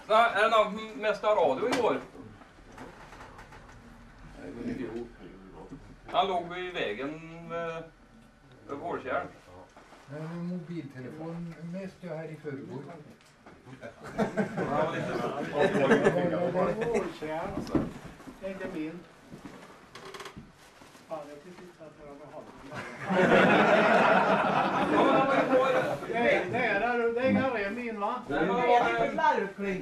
Nej, är det någon Mästa Radio igår? Han låg vid vägen vid Vårtjärn. Nej, min mobiltelefon mest jag här i förrgår. Vårtjärn. Inte min. Fan, jag tyckte inte att jag var det är inga rem in, va? Nej, men det var lite larvkling.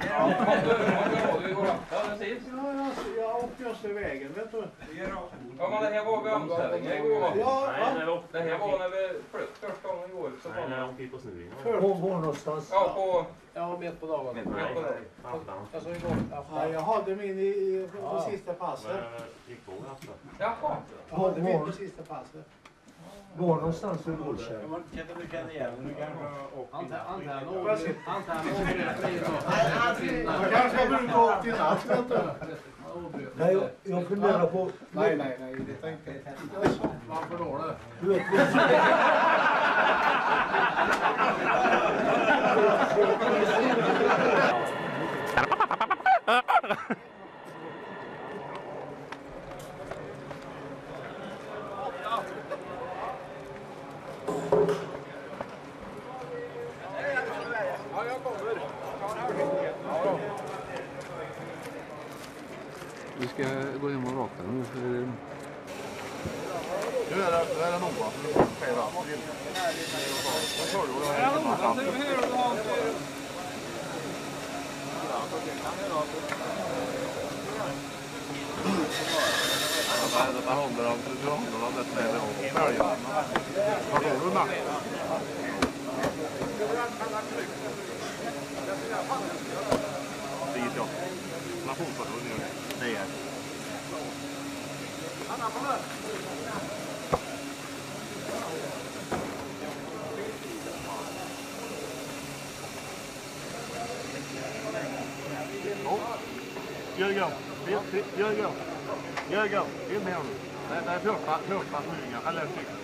Jag åkte just i vägen, vet du. Ja, men det här var vid omställningen igår. Ja, det här var när vi flöt första gången igår. Nej, när de gick på snurringen. Var någonstans? Ja, på... Ja, mitt på dagen. Alltså Ja, jag hade min på sista passet. gick på efter. Jaha. Jag hade min på sista passet. Var någonstans vid Vårtjärn? Du känner igen den, du kanske Jag kanske brukar åka till natt, vet du. Nej, jag funderar på... Nej, det tänkte jag inte. Varför då? Du vet, Vi ska gå hem och raka nu. Nu är det Nova. Det håller om det släder om färgen. Har du med? Det gick jag. Nationsförbund nu. Det är. Jörgen, in med honom. Det är första smygen, eller stycken.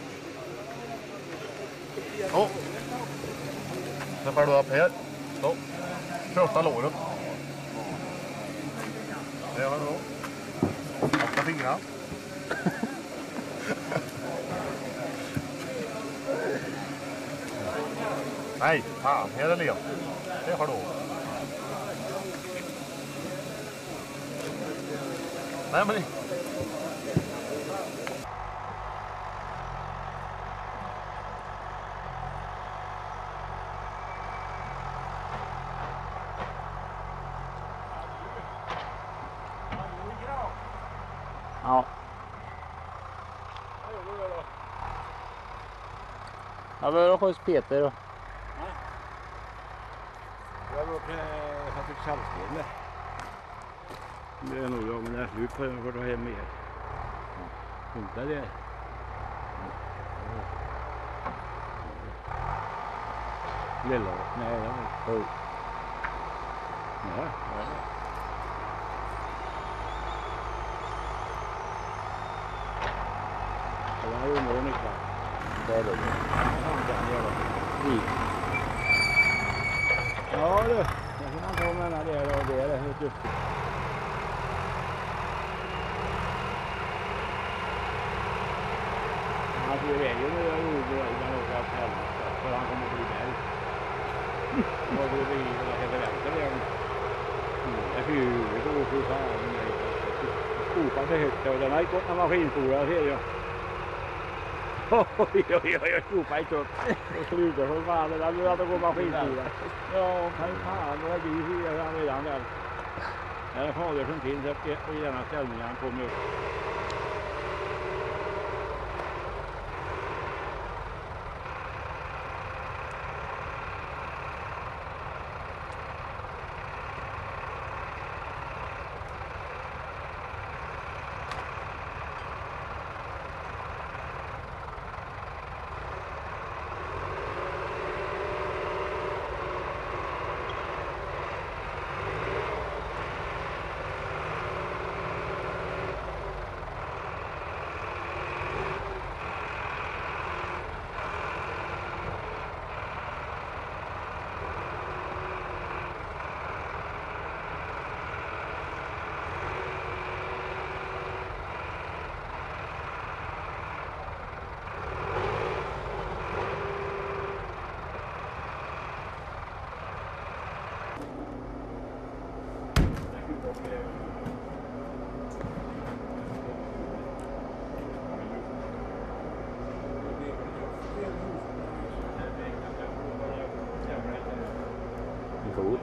Så. Sen får du upp här. Så. Första låret. Det har du då. 8 fingrar. Nej, fan, här är lent. Det har du. Nej, men... Ja. Jag behöver skjuts Peter då. Jag fick saltspel. Det är nog jag, men det är slut på jag får ta hem mer. Funkar det? Lilla? Nej, det är sju. Nej. Det var ju mån ikväll. Det är det. Ja du, det kan man ta med den där och det är helt duktigt. Han får ju vägen nu och gjorde det innan åka till helvete. För han kommer bli berg. Och då blir det att jag väntar igen. Det är fyrigt och fy fan. Skopan så högt och den har gått när maskinspolare ser jag. Jag skopar inte upp och slutar för fan, det där blir att gå maskinspolare. Ja, fan, det blir fyra redan där. Det är fader som finns i denna ställningen han kommer upp. God.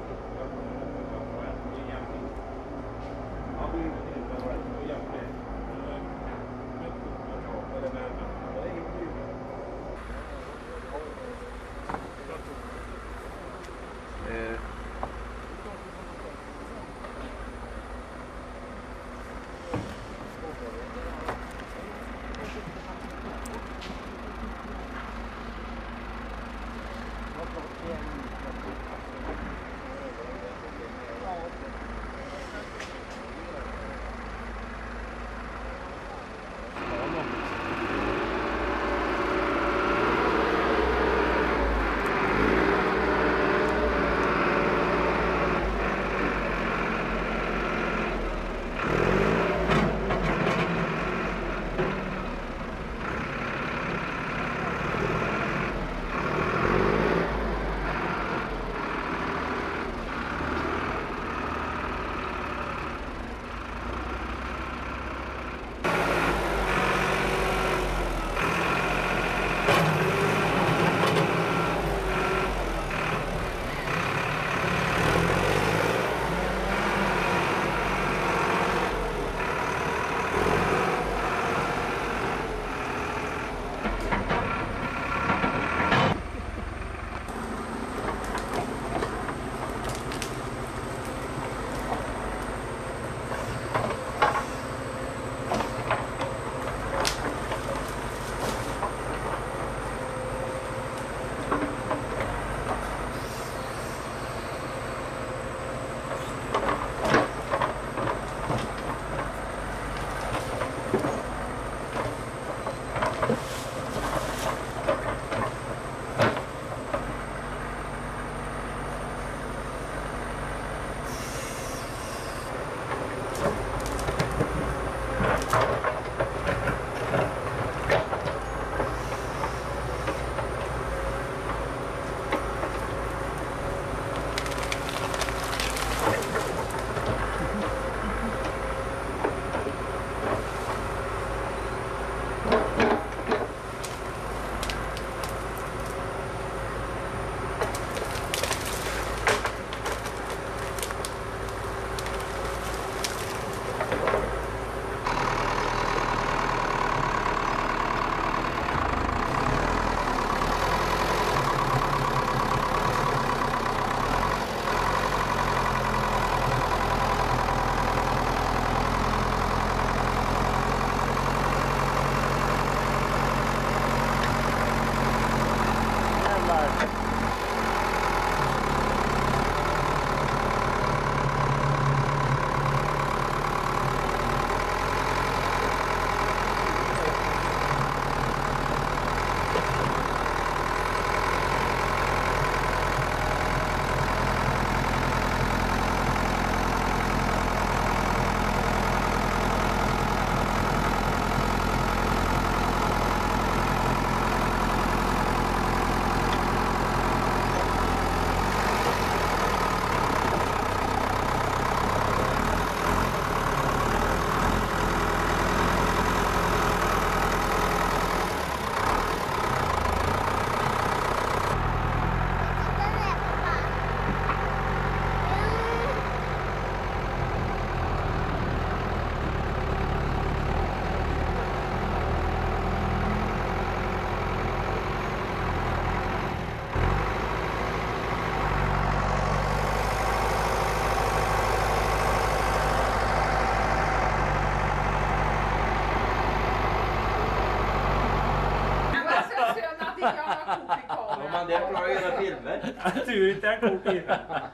Om man det klarar att göra filmer. Tur inte en kort i.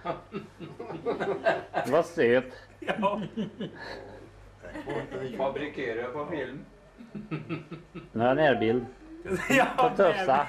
Vad söt. Ja. Fabrikerar på film. Nu har jag närbild. Ja, På Tufsa.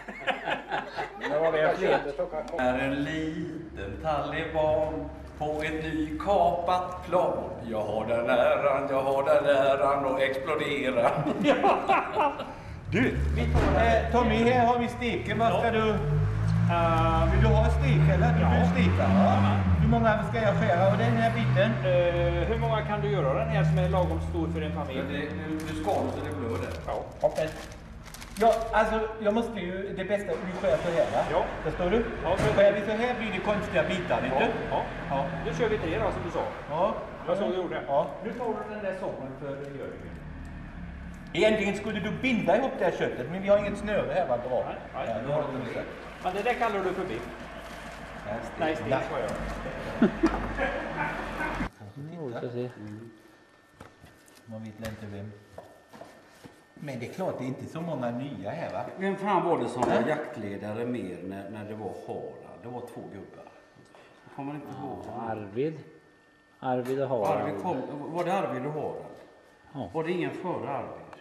Är en liten taliban på ett nykapat plan. Jag har den äran och explodera. Du, Tommy, här har vi steken. Vad ska du... vill du ha en stek eller? Vill du steka? Hur många många ska jag skära av den här biten? Hur många kan du göra den här som är lagom stor för en familj? Du skar så det blöder. Ja. Hoppas. Ja, alltså jag måste ju, det bästa, vi skär så här va? Ja. Förstår du? Ja, skär vi så här blir det konstiga bitar, vet du? Ja. Nu kör vi 3 då som du sa. Ja. Jag såg du gjorde. Ja. Nu tar du den där sången för Jörgen. Egentligen skulle du binda ihop det här köttet, men vi har inget snöre här att dra. Nej. Ja, då har du det. Men det där kallar du för biff? Nej, stek var jag. Man vet inte vem. Men det är klart, det är inte så många nya här va? Vem fan var det som var jaktledare mer när det var Harald? Det var 2 gubbar. Kommer man inte ihåg? Arvid och Harald. Var det Arvid och Harald? Ja. Var det ingen före Arvid?